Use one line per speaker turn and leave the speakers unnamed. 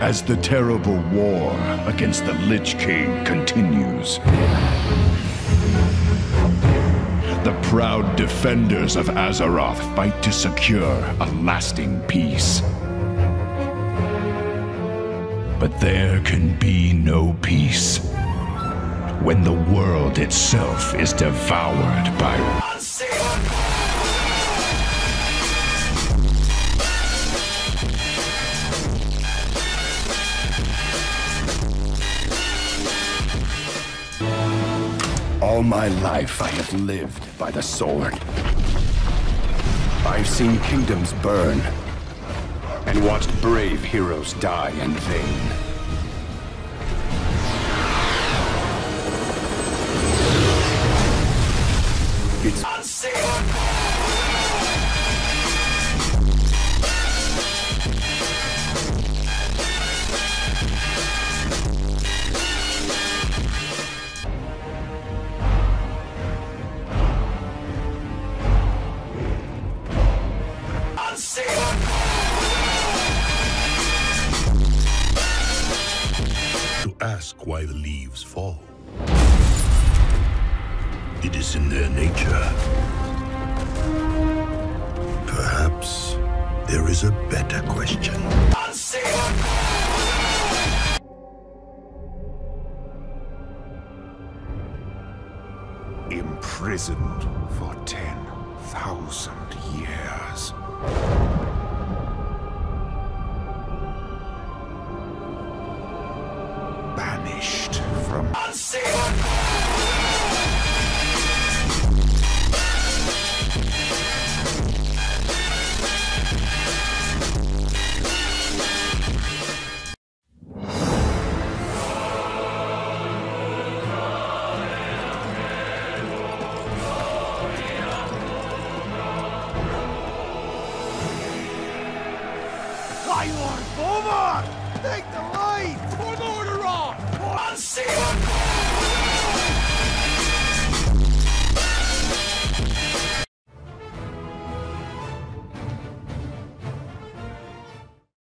as the terrible war against the Lich King continues. The proud defenders of Azeroth fight to secure a lasting peace. But there can be no peace when the world itself is devoured by all my life I have lived by the sword. I've seen kingdoms burn and watched brave heroes die in vain. It's
to ask why the leaves fall. It is in their nature. Perhaps there is a better question.
Imprisoned for 10,000 years. Banished from
Lord Bomar! Take the lead! For Lord Aron!